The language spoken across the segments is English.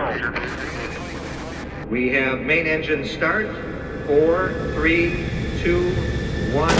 We have main engine start. 4, 3, 2, 1.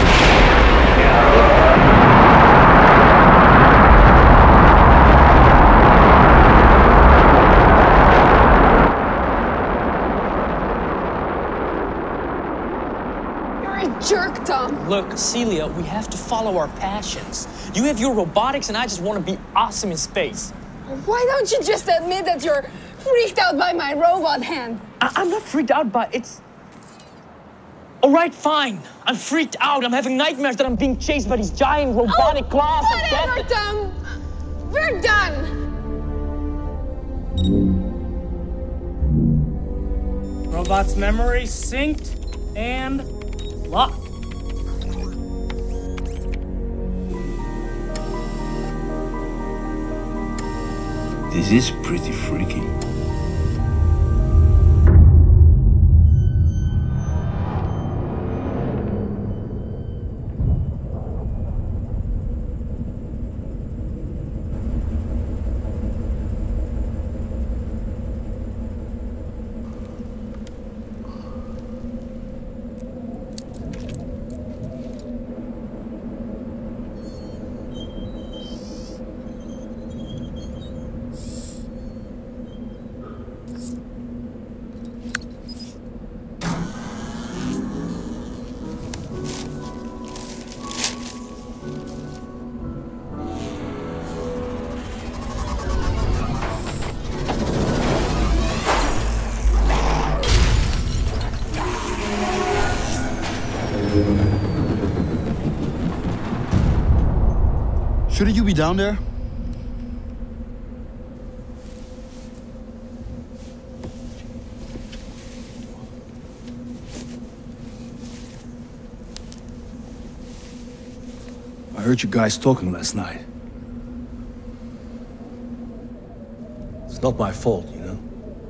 Jerk, Tom. Look, Celia, we have to follow our passions. You have your robotics and I just want to be awesome in space. Why don't you just admit that you're freaked out by my robot hand? I'm not freaked out by it's... All right, fine. I'm freaked out. I'm having nightmares that I'm being chased by these giant robotic claws. Whatever, Tom. We're done. Robot's memory synced and locked. This is pretty freaky. Shouldn't you be down there? I heard you guys talking last night. It's not my fault, you know?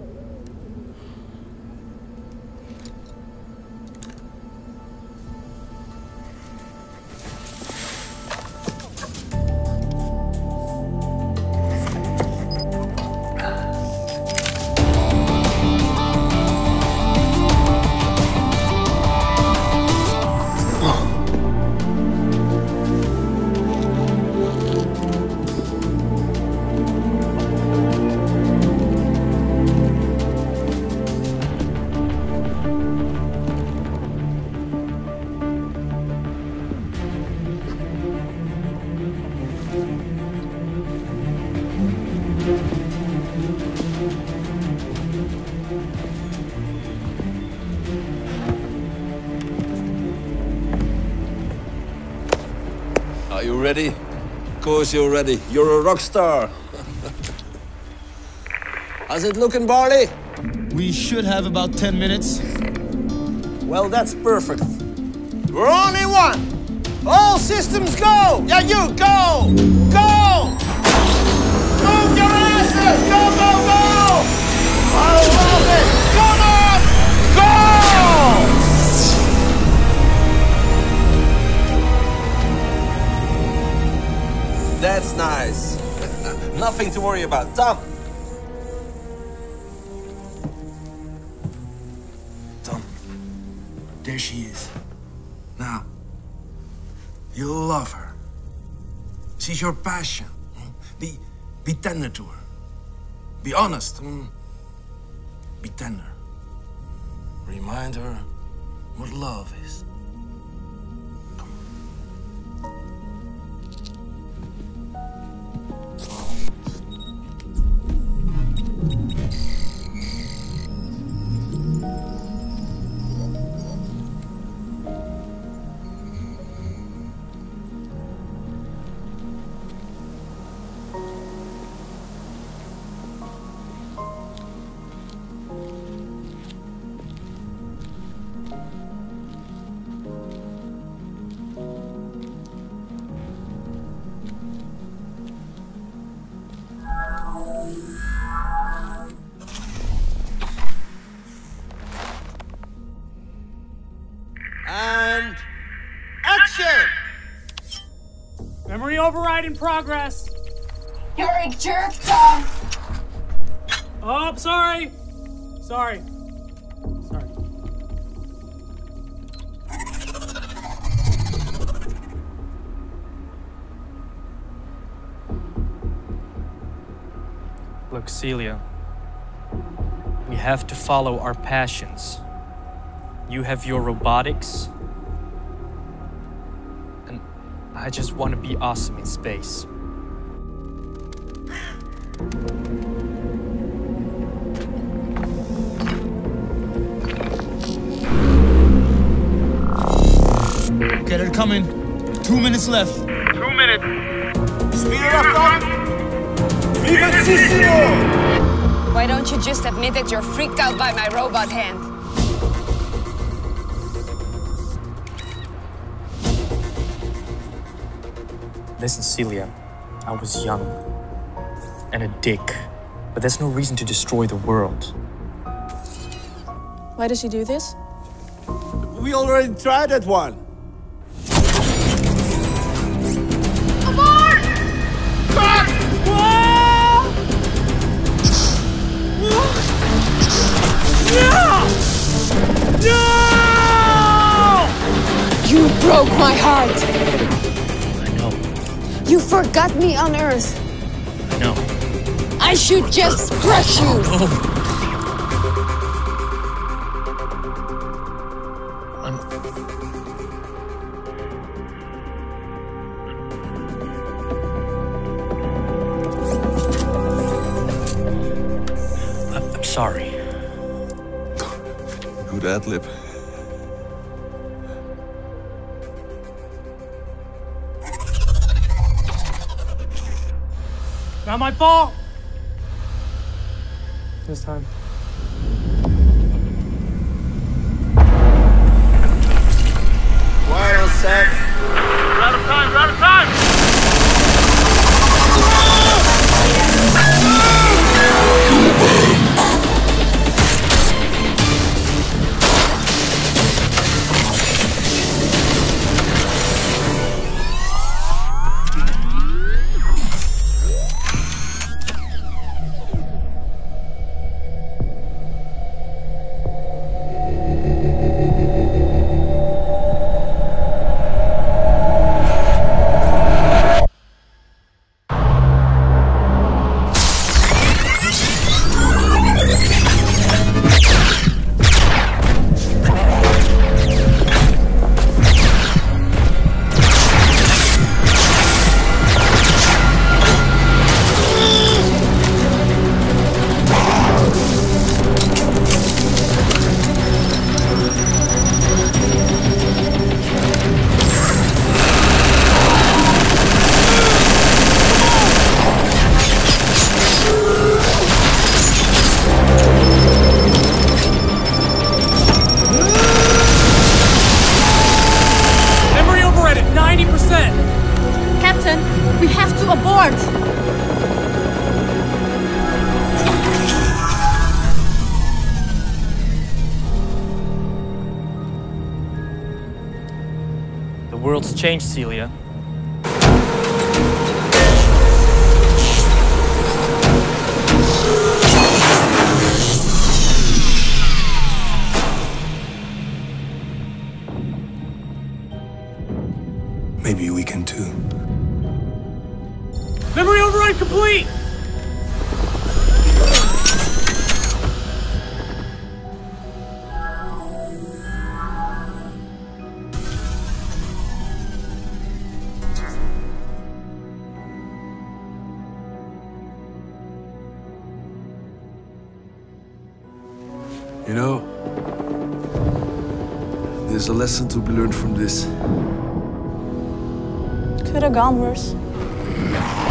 Are you ready? Of course you're ready. You're a rock star. How's it looking, Barley? We should have about 10 minutes. Well, that's perfect. We're only one. All systems go. Yeah, you go. Go. Move your asses. Go, go, go. I love it. Come on. Go. That's nice. Nothing to worry about. Tom. Tom, there she is. Now, you'll love her. She's your passion. Be tender to her. Be honest. Be tender. Remind her what love is. And action! Memory override in progress. You're a jerk, Tom. Oh, sorry. Sorry. Sorry. Look, Celia, we have to follow our passions. You have your robotics, and I just want to be awesome in space. Okay, they're coming. 2 minutes left. 2 minutes. Speed it up, Tom. Vivacissimo! Why don't you just admit that you're freaked out by my robot hand? Listen, Celia, I was young and a dick, but there's no reason to destroy the world. Why does he do this? We already tried that one. Abort! Fuck! No! You broke my heart! I know, You forgot me on Earth. I know. I should just crush you! I'm sorry. Good ad-lib. Not my fault. This time. Well set. We're out of time. We're out of time. Captain, we have to abort! The world's changed, Celia. Maybe we can too. Memory override complete! You know, there's a lesson to be learned from this. Could have gone worse.